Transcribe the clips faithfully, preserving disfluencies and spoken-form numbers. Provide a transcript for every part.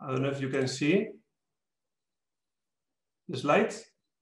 I don't know if you can see the slides.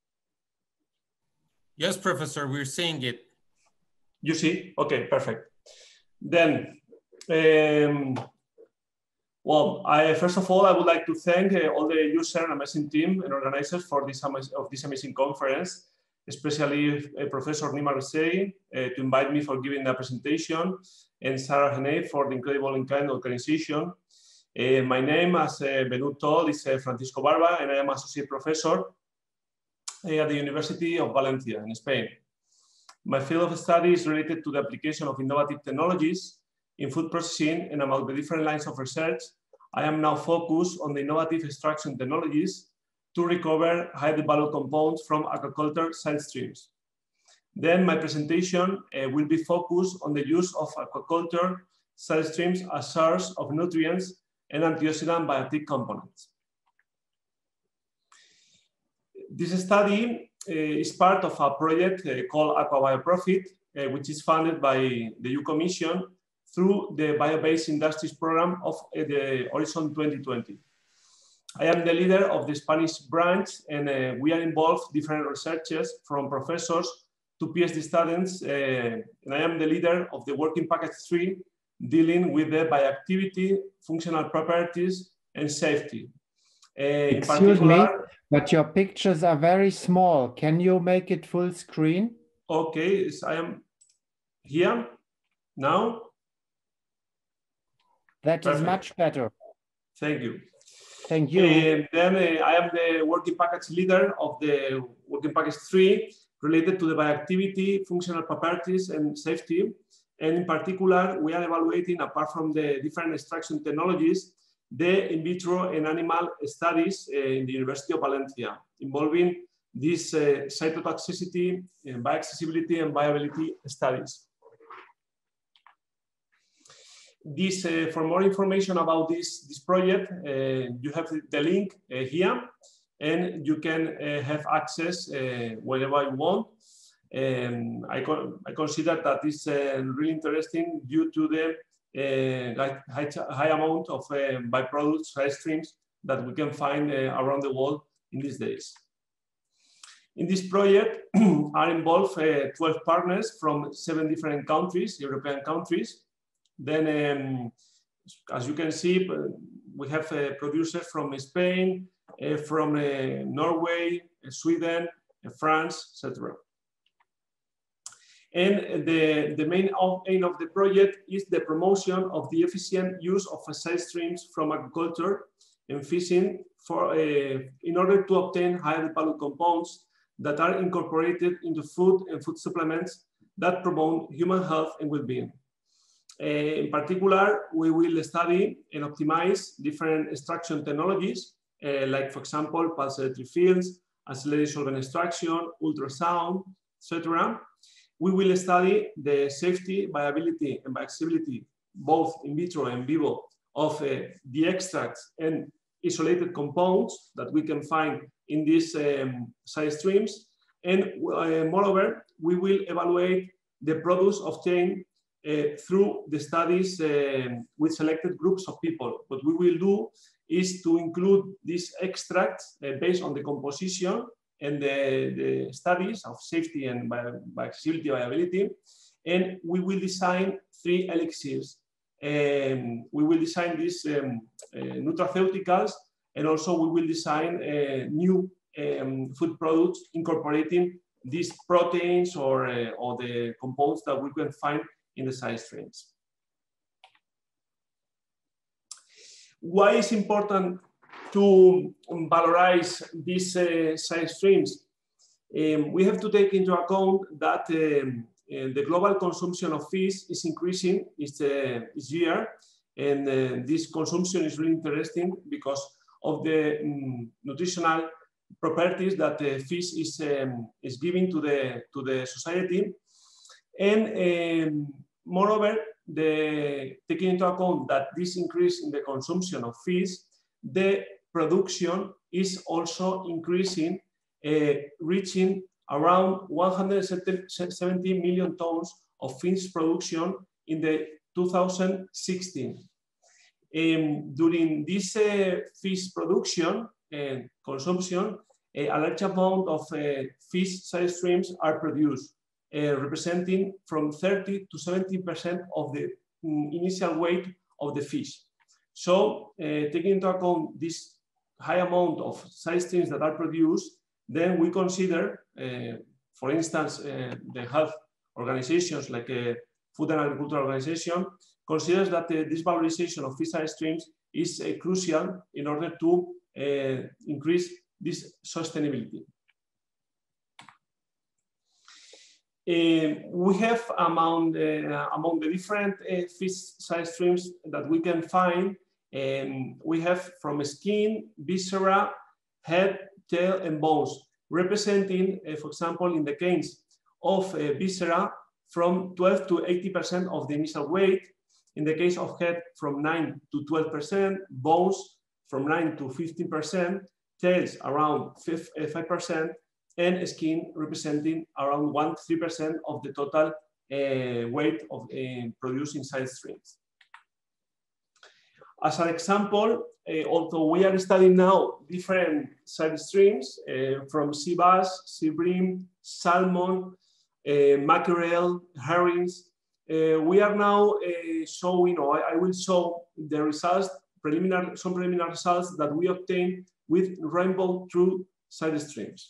Yes, Professor, we're seeing it. You see? Okay, perfect. Then, um, well, I, first of all, I would like to thank uh, all the user and amazing team and organizers for this of this amazing conference, especially uh, Professor Nima Rosei uh, to invite me for giving the presentation, and Sarah Hene for the incredible and kind organization. Uh, my name, as uh, Benu told, is uh, Francisco Barba, and I am Associate Professor uh, at the University of Valencia in Spain. My field of study is related to the application of innovative technologies in food processing, and among the different lines of research, I am now focused on the innovative extraction technologies to recover high-value compounds from aquaculture side streams. Then my presentation uh, will be focused on the use of aquaculture side streams as source of nutrients and antioxidant bioactive components. This study uh, is part of a project uh, called AquaBioProfit, uh, which is funded by the E U Commission through the Bio-Based Industries program of uh, the Horizon twenty twenty. I am the leader of the Spanish branch, and uh, we are involved different researchers from professors to PhD students, uh, and I am the leader of the working package three dealing with the bioactivity, functional properties, and safety. Uh, Excuse me, but your pictures are very small. Can you make it full screen? Okay, so I am here now. That Perfect. is much better. Thank you. Thank you. And then uh, I am the working package leader of the working package three related to the bioactivity, functional properties, and safety. And in particular, we are evaluating, apart from the different extraction technologies, the in vitro and animal studies uh, in the University of Valencia, involving this uh, cytotoxicity, and bioaccessibility, and viability studies. This, uh, for more information about this, this project, uh, you have the link uh, here, and you can uh, have access uh, whenever you want. Um, I, con I consider that it's uh, really interesting due to the uh, high, high amount of uh, byproducts, side streams that we can find uh, around the world in these days. In this project are involved uh, twelve partners from seven different countries, European countries. Then, um, as you can see, we have uh, producers from Spain, uh, from uh, Norway, uh, Sweden, uh, France, et cetera. And the, the main aim of the project is the promotion of the efficient use of side streams from agriculture and fishing for, uh, in order to obtain high value compounds that are incorporated into food and food supplements that promote human health and well-being. Uh, in particular, we will study and optimize different extraction technologies, uh, like, for example, pulsed electric fields, accelerated solvent extraction, ultrasound, et cetera. We will study the safety, viability, and bioaccessibility, both in vitro and vivo, of uh, the extracts and isolated compounds that we can find in these um, side streams. And uh, moreover, we will evaluate the products obtained Uh, through the studies uh, with selected groups of people. What we will do is to include these extracts uh, based on the composition and the, the studies of safety and bioaccessibility, viability, and we will design three elixirs. Um, we will design these um, uh, nutraceuticals, and also we will design uh, new um, food products incorporating these proteins or, uh, or the compounds that we can find in the side streams. Why is important to valorize these uh, side streams? Um, we have to take into account that um, uh, the global consumption of fish is increasing each, uh, each year, and uh, this consumption is really interesting because of the um, nutritional properties that the fish is, um, is giving to the, to the society. And um, moreover, the, taking into account that this increase in the consumption of fish, the production is also increasing, uh, reaching around one hundred seventy million tons of fish production in the two thousand sixteen. Um, during this uh, fish production and consumption, a large amount of uh, fish side streams are produced, uh, representing from thirty to seventy percent of the um, initial weight of the fish. So, uh, taking into account this high amount of side streams that are produced, then we consider, uh, for instance, uh, the health organizations like a Food and Agriculture Organization considers that uh, this valorization of fish side streams is uh, crucial in order to uh, increase this sustainability. Uh, we have among, uh, among the different uh, fish side streams that we can find, um, we have from skin, viscera, head, tail, and bones, representing, uh, for example, in the case of uh, viscera, from twelve to eighty percent of the initial weight, in the case of head, from nine to twelve percent, bones from nine to fifteen percent, tails around five percent, and skin representing around one to three percent of the total uh, weight of uh, producing side streams. As an example, uh, although we are studying now different side streams uh, from sea bass, sea bream, salmon, uh, mackerel, herrings, uh, we are now uh, showing, or I, I will show the results, preliminary, some preliminary results that we obtained with rainbow trout side streams.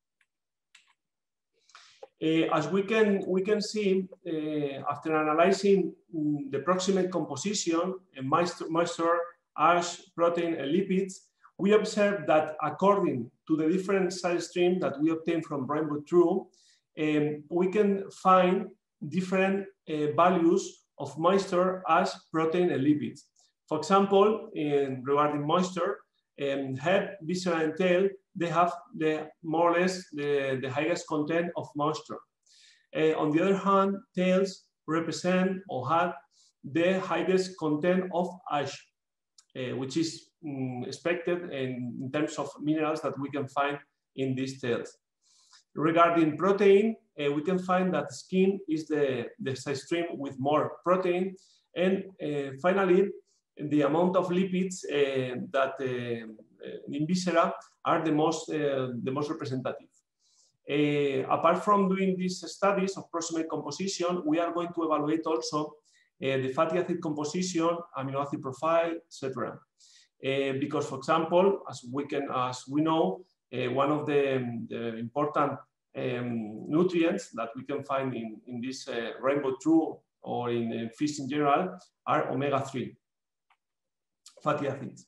Uh, as we can, we can see, uh, after analyzing um, the proximate composition, and moisture, moisture, ash, protein, and lipids, we observe that according to the different side streams that we obtain from rainbow trout, um, we can find different uh, values of moisture, ash, protein, and lipids. For example, in regarding moisture, um, head, viscera, and tail, they have the more or less the, the highest content of moisture. Uh, on the other hand, tails represent or have the highest content of ash, uh, which is um, expected in, in terms of minerals that we can find in these tails. Regarding protein, uh, we can find that skin is the, the side stream with more protein. And uh, finally, the amount of lipids uh, that uh, in viscera are the most, uh, the most representative. Uh, apart from doing these studies of proximate composition, we are going to evaluate also uh, the fatty acid composition, amino acid profile, et cetera. Uh, because, for example, as we can, as we know, uh, one of the, the important um, nutrients that we can find in, in this uh, rainbow trout or in uh, fish in general are omega three fatty acids.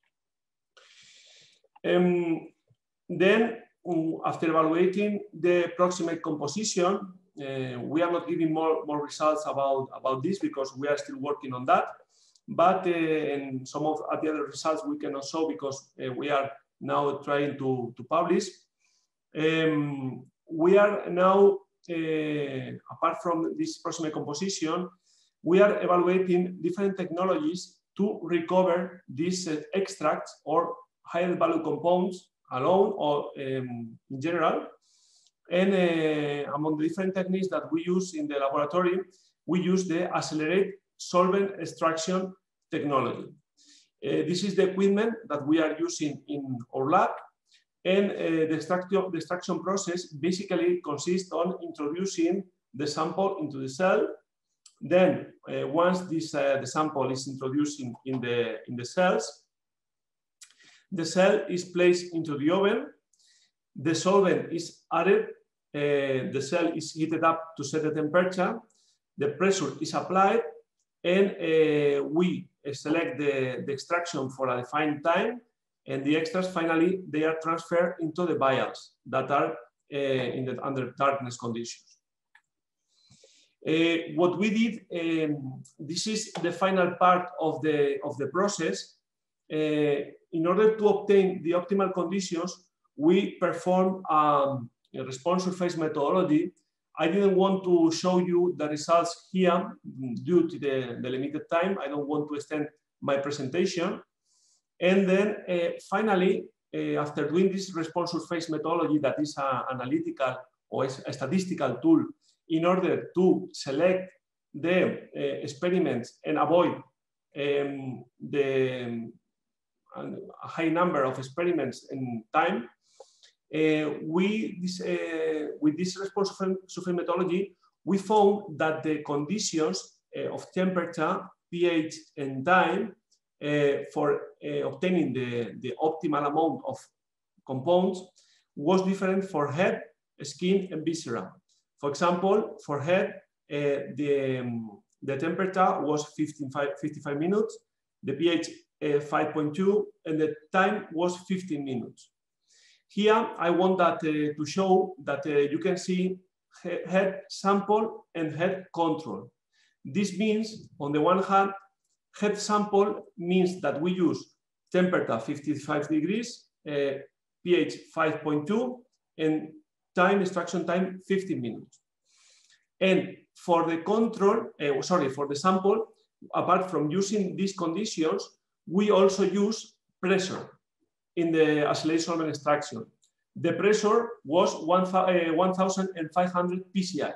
Um, then, um, after evaluating the proximate composition, uh, we are not giving more, more results about, about this because we are still working on that. But uh, in some of the other results we cannot show because uh, we are now trying to, to publish. Um, we are now, uh, apart from this proximate composition, we are evaluating different technologies to recover these uh, extracts or higher value compounds alone or um, in general. And uh, among the different techniques that we use in the laboratory, we use the accelerated solvent extraction technology. Uh, this is the equipment that we are using in our lab. And uh, the, extraction, the extraction process basically consists on introducing the sample into the cell. Then uh, once this, uh, the sample is introduced in, in, the, in the cells, the cell is placed into the oven, the solvent is added, uh, the cell is heated up to set the temperature, the pressure is applied, and uh, we select the, the extraction for a defined time, and the extras finally, they are transferred into the vials that are uh, in the, under darkness conditions. Uh, what we did, um, this is the final part of the, of the process. Uh, in order to obtain the optimal conditions, we perform um, a response surface methodology. I didn't want to show you the results here due to the, the limited time. I don't want to extend my presentation. And then uh, finally, uh, after doing this response surface methodology, that is an analytical or a statistical tool in order to select the uh, experiments and avoid um, the um, a high number of experiments in time, uh, we this, uh, with this response sulfate methodology, we found that the conditions uh, of temperature, pH, and time uh, for uh, obtaining the, the optimal amount of compounds was different for head, skin, and viscera. For example, for head, uh, the, um, the temperature was fifty-five minutes, the pH uh, five point two, and the time was fifteen minutes. Here, I want that uh, to show that uh, you can see head sample and head control. This means, on the one hand, head sample means that we use temperature fifty-five degrees, uh, pH five point two, and time, extraction time, fifteen minutes. And for the control, uh, sorry, for the sample, apart from using these conditions, we also use pressure in the accelerated solvent extraction. The pressure was one thousand five hundred P S I.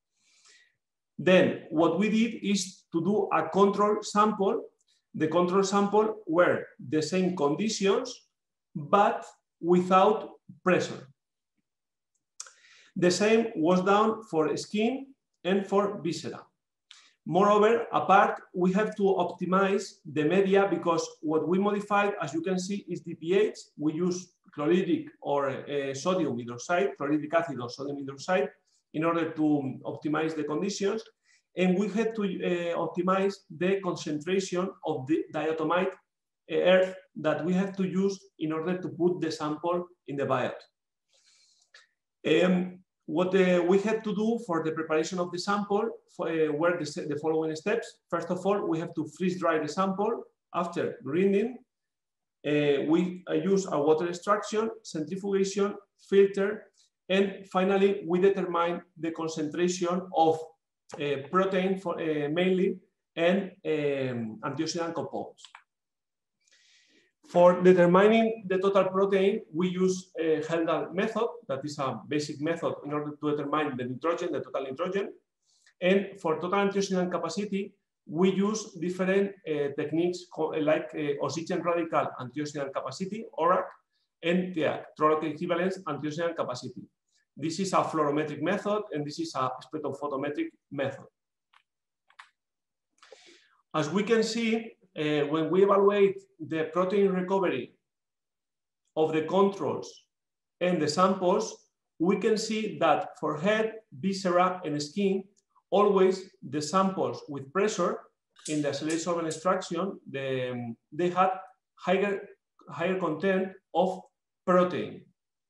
Then what we did is to do a control sample. The control sample were the same conditions, but without pressure. The same was done for skin and for viscera. Moreover, apart, we have to optimize the media because what we modified, as you can see, is the pH. We use chlorhydric or uh, sodium hydroxide, chlorhydric acid or sodium hydroxide, in order to optimize the conditions. And we had to uh, optimize the concentration of the diatomite earth that we have to use in order to put the sample in the biot. Um, what uh, we had to do for the preparation of the sample for, uh, were the, the following steps. First of all, we have to freeze dry the sample. After grinding, uh, we uh, use a water extraction, centrifugation, filter, and finally, we determine the concentration of uh, protein for, uh, mainly and um, antioxidant compounds. For determining the total protein, we use a Heldal method, that is a basic method in order to determine the nitrogen, the total nitrogen. And for total antioxidant capacity, we use different uh, techniques like uh, oxygen radical antioxidant capacity, O R A C, and T E A C, Trollop equivalence antioxidant capacity. This is a fluorometric method, and this is a spectrophotometric method. As we can see, uh, when we evaluate the protein recovery of the controls and the samples, we can see that for head, viscera, and skin, always the samples with pressure in the accelerated solvent extraction, the, they had higher, higher content of protein.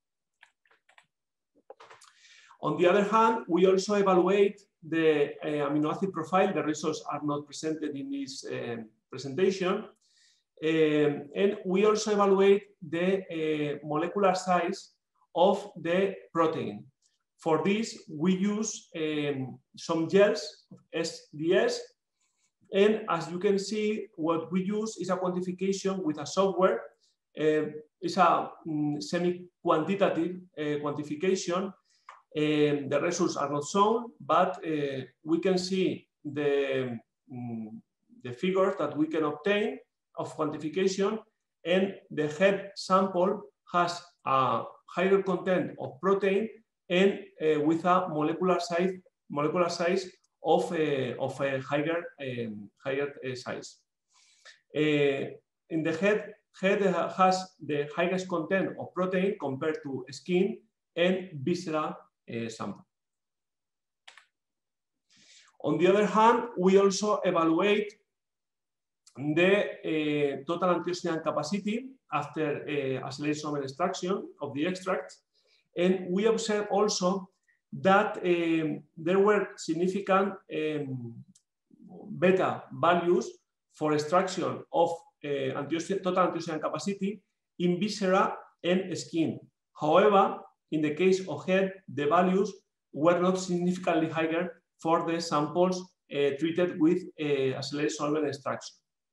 On the other hand, we also evaluate the uh, amino acid profile. The results are not presented in this uh, presentation. Um, and we also evaluate the uh, molecular size of the protein. For this, we use um, some gels, S D S, and as you can see, what we use is a quantification with a software. Uh, it's a um, semi-quantitative uh, quantification. Um, the results are not shown, but uh, we can see the, um, the figures that we can obtain of quantification, and the head sample has a higher content of protein and uh, with a molecular size, molecular size of, uh, of a higher, um, higher uh, size. Uh, in the head, head has the highest content of protein compared to skin and visceral uh, sample. On the other hand, we also evaluate the uh, total antioxidant capacity after uh, accelerated solvent extraction of the extract. And we observe also that um, there were significant um, beta values for extraction of uh, antioxidant, total antioxidant capacity in viscera and skin. However, in the case of head, the values were not significantly higher for the samples uh, treated with uh, accelerated solvent extraction.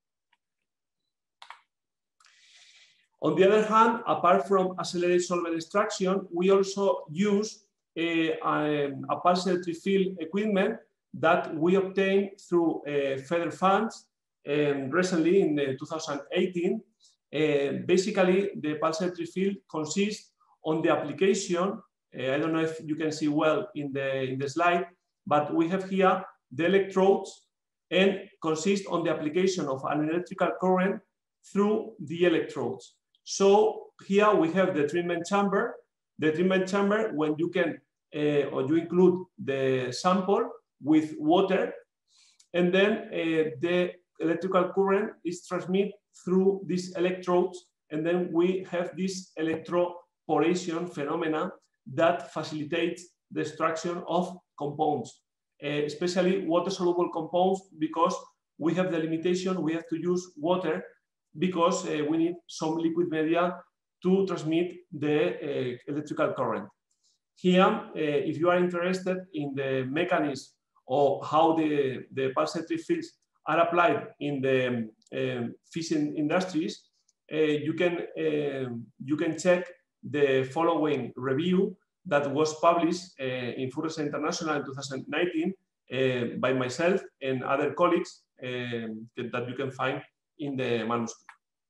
On the other hand, apart from accelerated solvent extraction, we also use a, a, a pulse electric field equipment that we obtain through uh, feather fans um, recently in uh, two thousand eighteen. Uh, basically, the pulsatory field consists on the application. Uh, I don't know if you can see well in the, in the slide, but we have here the electrodes and consist on the application of an electrical current through the electrodes. So here we have the treatment chamber. The treatment chamber, when you can, uh, or you include the sample with water, and then uh, the electrical current is transmitted through these electrodes, and then we have this electroporation phenomena that facilitates the extraction of compounds, uh, especially water-soluble compounds, because we have the limitation, we have to use water because uh, we need some liquid media to transmit the uh, electrical current. Here, uh, if you are interested in the mechanism or how the, the pulsatory fields are applied in the um, fishing industries, uh, you can uh, you can check the following review that was published uh, in Furres International in two thousand nineteen uh, by myself and other colleagues uh, that, that you can find in the manuscript.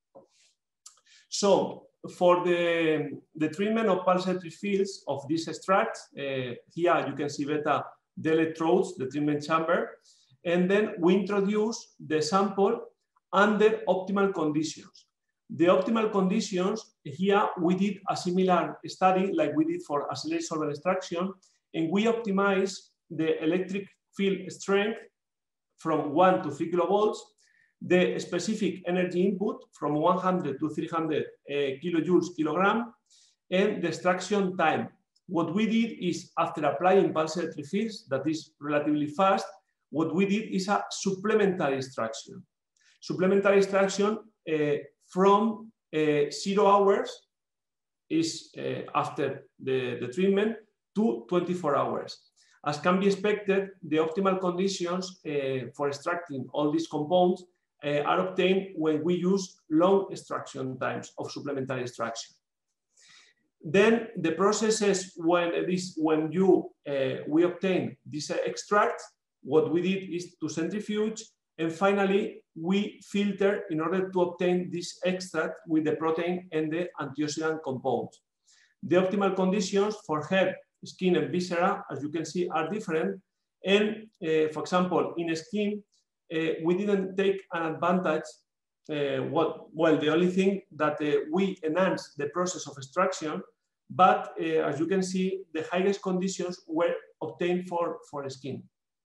So for the, the treatment of pulsatory fields of these extracts, uh, here you can see better the electrodes, the treatment chamber, and then we introduce the sample under optimal conditions. The optimal conditions, here we did a similar study like we did for accelerated solvent extraction, and we optimize the electric field strength from one to three kilovolts, the specific energy input from one hundred to three hundred uh, kilojoules kilogram, and the extraction time. What we did is, after applying pulsatory fields, that is relatively fast, what we did is a supplementary extraction. Supplementary extraction uh, from uh, zero hours is uh, after the, the treatment to twenty-four hours. As can be expected, the optimal conditions uh, for extracting all these compounds uh, are obtained when we use long extraction times of supplementary extraction. Then the processes when this when you uh, we obtain this extract, what we did is to centrifuge, and finally we filter in order to obtain this extract with the protein and the antioxidant compounds. The optimal conditions for head, skin, and viscera, as you can see, are different. And uh, for example, in skin, uh, we didn't take an advantage. Uh, what well, the only thing that uh, we enhanced the process of extraction. But uh, as you can see, the highest conditions were obtained for, for skin.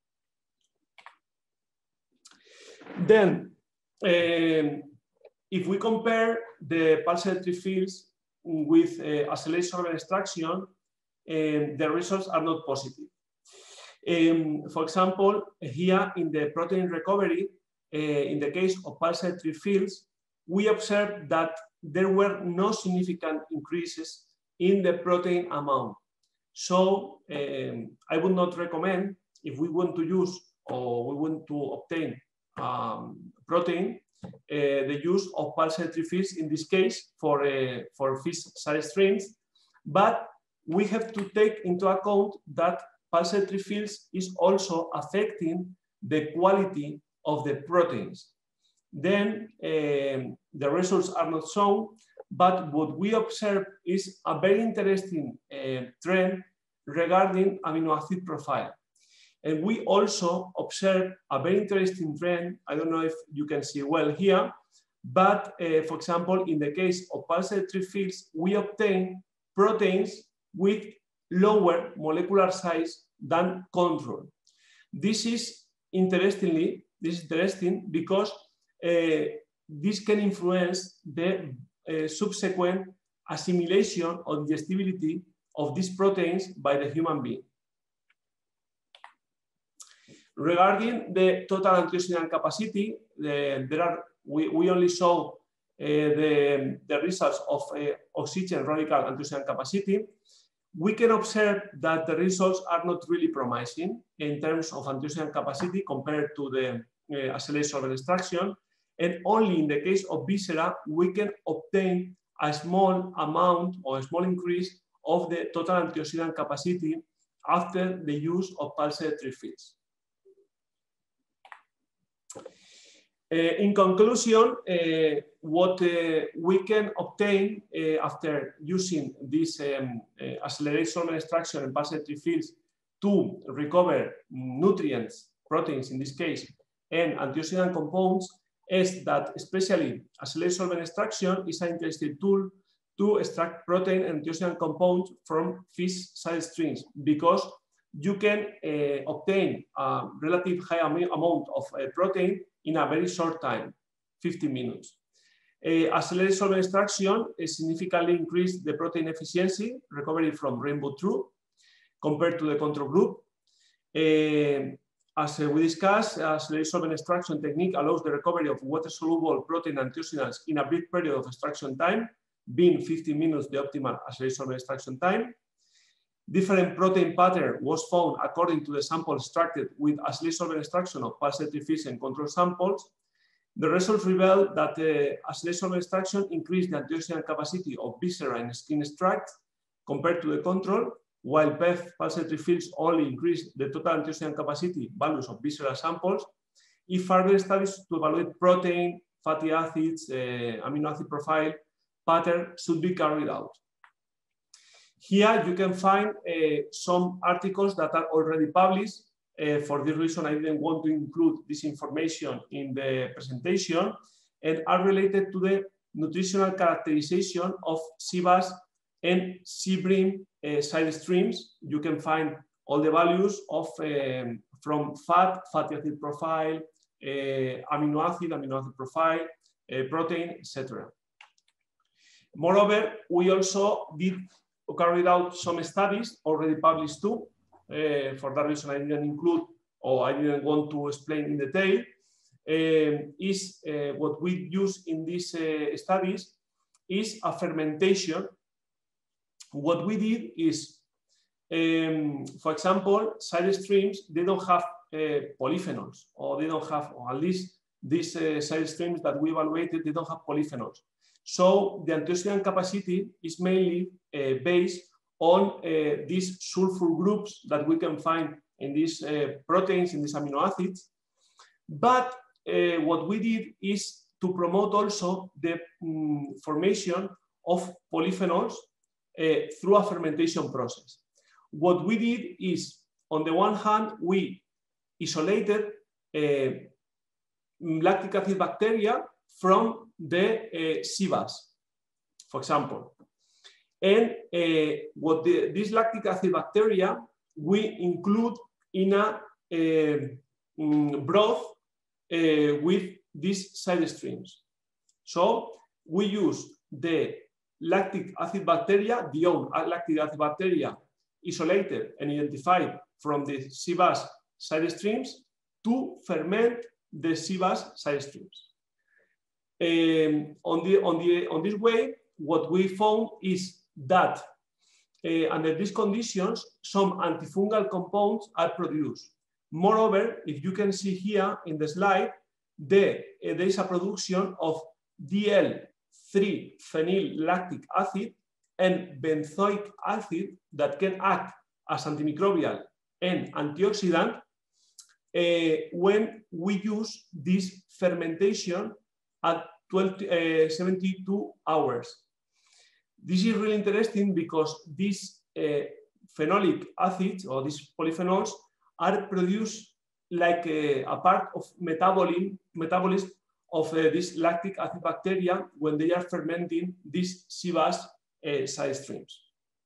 Then, um, if we compare the pulsatory fields with uh, accelerated solvent extraction, um, the results are not positive. Um, for example, here in the protein recovery, uh, in the case of pulsatory fields, we observed that there were no significant increases in the protein amount. So um, I would not recommend, if we want to use or we want to obtain um, protein, uh, the use of pulsatory fields in this case for, uh, for fish side streams. But we have to take into account that pulsatory fields is also affecting the quality of the proteins. Then um, the results are not shown, but what we observe is a very interesting uh, trend regarding amino acid profile. And we also observe a very interesting trend. I don't know if you can see well here, but uh, for example, in the case of pulsatory fields, we obtain proteins with lower molecular size than control. This is interestingly, this is interesting because uh, this can influence the uh, subsequent assimilation or digestibility of these proteins by the human being. Regarding the total antioxidant capacity, the, there are we, we only saw uh, the, the results of uh, oxygen radical antioxidant capacity. We can observe that the results are not really promising in terms of antioxidant capacity compared to the uh, accelerated solvent extraction. And only in the case of viscera, we can obtain a small amount or a small increase of the total antioxidant capacity after the use of pulsatory fields. Uh, in conclusion, uh, what uh, we can obtain uh, after using this um, uh, accelerated solvent extraction and pulsatory fields to recover nutrients, proteins in this case, and antioxidant compounds is that especially accelerated solvent extraction is an interesting tool to extract protein and antioxidant compounds from fish side streams, because you can uh, obtain a relative high am amount of uh, protein in a very short time, fifteen minutes. Uh, accelerated solvent extraction significantly increased the protein efficiency recovery from rainbow trout compared to the control group. Uh, as uh, we discussed, accelerated solvent extraction technique allows the recovery of water-soluble protein antioxidants in a brief period of extraction time, being fifteen minutes the optimal accelerated solvent extraction time. Different protein pattern was found according to the sample extracted with accelerated solvent extraction of pulsatory fish and control samples. The results revealed that uh, accelerated solvent extraction increased the antioxidant capacity of viscera and skin extracts compared to the control, while P E F pulsatory fields only increased the total antioxidant capacity values of visceral samples. If further studies to evaluate protein, fatty acids, uh, amino acid profile pattern should be carried out. Here you can find uh, some articles that are already published. Uh, for this reason, I didn't want to include this information in the presentation, and are related to the nutritional characterization of sea bass and sea bream uh, side streams. You can find all the values of um, from fat, fatty acid profile, uh, amino acid, amino acid profile, uh, protein, et cetera. Moreover, we also did carried out some studies already published too. Uh, for that reason, I didn't include, or I didn't want to explain in detail. Um, is uh, what we use in these uh, studies is a fermentation. What we did is, um, for example, side streams, they don't have uh, polyphenols, or they don't have, or at least these uh, side streams that we evaluated, they don't have polyphenols. So the antioxidant capacity is mainly uh, based on uh, these sulfur groups that we can find in these uh, proteins, in these amino acids. But uh, what we did is to promote also the um, formation of polyphenols uh, through a fermentation process. What we did is, on the one hand, we isolated uh, lactic acid bacteria from the uh, sea bass, for example. And uh, what the, this lactic acid bacteria we include in a uh, um, broth uh, with these side streams. So we use the lactic acid bacteria, the own lactic acid bacteria isolated and identified from the sea bass side streams to ferment the sea bass side streams. Um, on, the, on, the, on this way, what we found is that uh, under these conditions, some antifungal compounds are produced. Moreover, if you can see here in the slide, the, uh, there is a production of D L three phenyl lactic acid and benzoic acid that can act as antimicrobial and antioxidant uh, when we use this fermentation at twelve, uh, seventy-two hours. This is really interesting because these uh, phenolic acids or these polyphenols are produced like a, a part of metabolism, metabolism of uh, this lactic acid bacteria when they are fermenting these sea bass uh, side streams.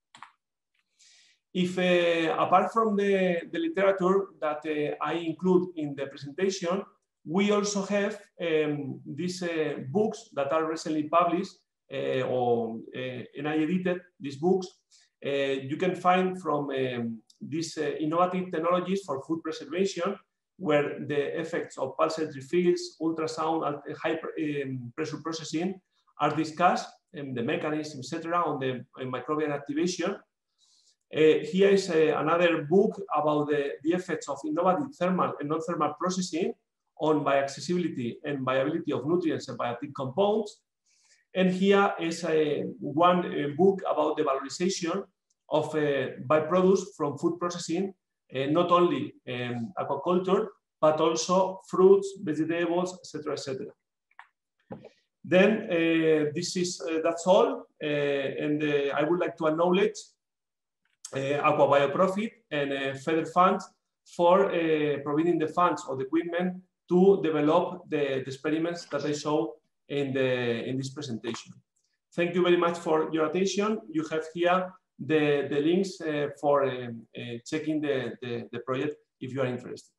If uh, apart from the, the literature that uh, I include in the presentation, we also have um, these uh, books that are recently published, uh, or uh, and I edited these books. Uh, you can find from um, these uh, innovative technologies for food preservation, where the effects of pulsatory fields, ultrasound, and high um, pressure processing are discussed, and the mechanism, et cetera, on the uh, microbial activation. Uh, here is uh, another book about the, the effects of innovative thermal and non-thermal processing on bioaccessibility and viability of nutrients and bioactive compounds. And here is a, one uh, book about the valorization of uh, byproducts from food processing, uh, not only um, aquaculture, but also fruits, vegetables, et cetera, et cetera. Then uh, this is uh, that's all, uh, and uh, I would like to acknowledge uh, Aqua Bioprofit and uh, Feder Fund for uh, providing the funds or the equipment to develop the, the experiments that I show in the in this presentation. Thank you very much for your attention. You have here the the links uh, for uh, uh, checking the, the the project if you are interested.